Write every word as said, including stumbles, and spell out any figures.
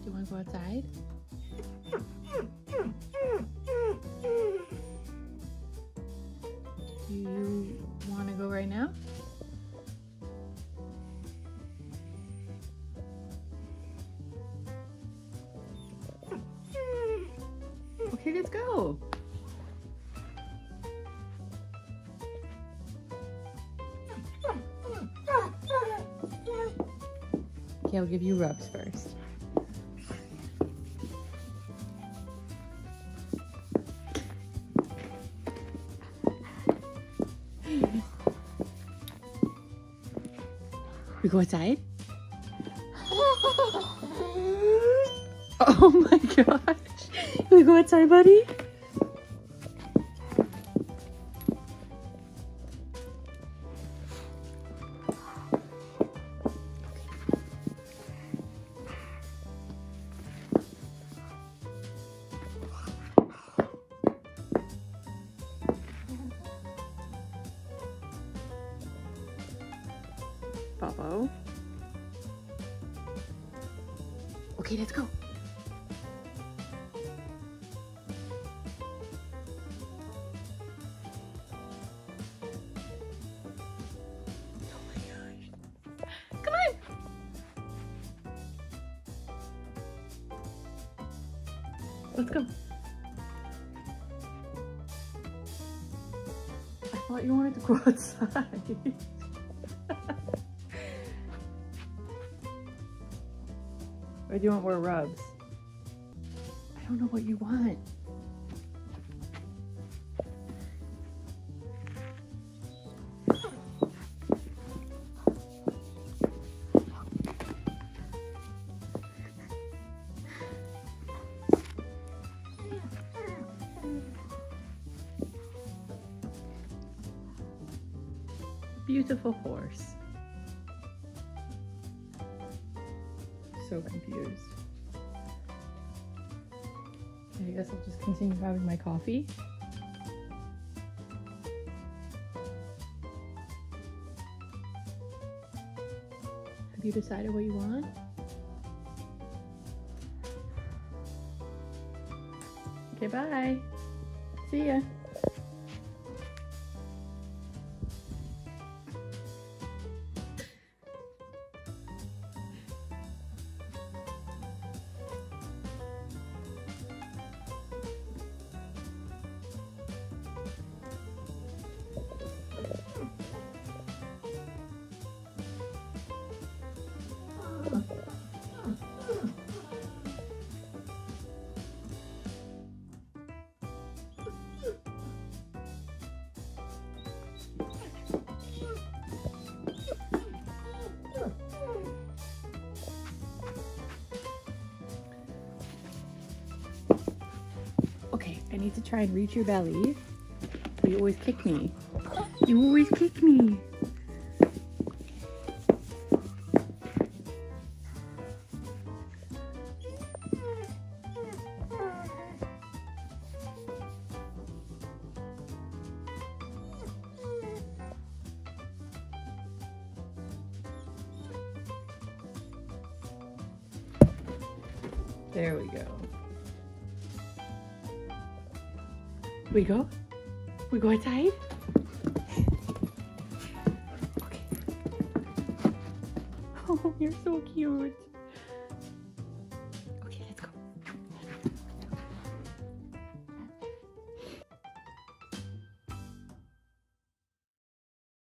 Do you want to go outside? Do you want to go right now? Okay, let's go. Okay, I'll give you rubs first. We go outside? Oh my gosh. Can we go outside, buddy? Bubbo. Okay, let's go. Oh my gosh. Come on. Let's go. I thought you wanted to go outside. Or do you want more rubs? I don't know what you want. Beautiful horse. So confused. Okay, I guess I'll just continue having my coffee. Have you decided what you want? Okay, bye. See ya. Okay, I need to try and reach your belly. But you always kick me. You always kick me. There we go. We go? We go outside? Okay. Oh, you're so cute.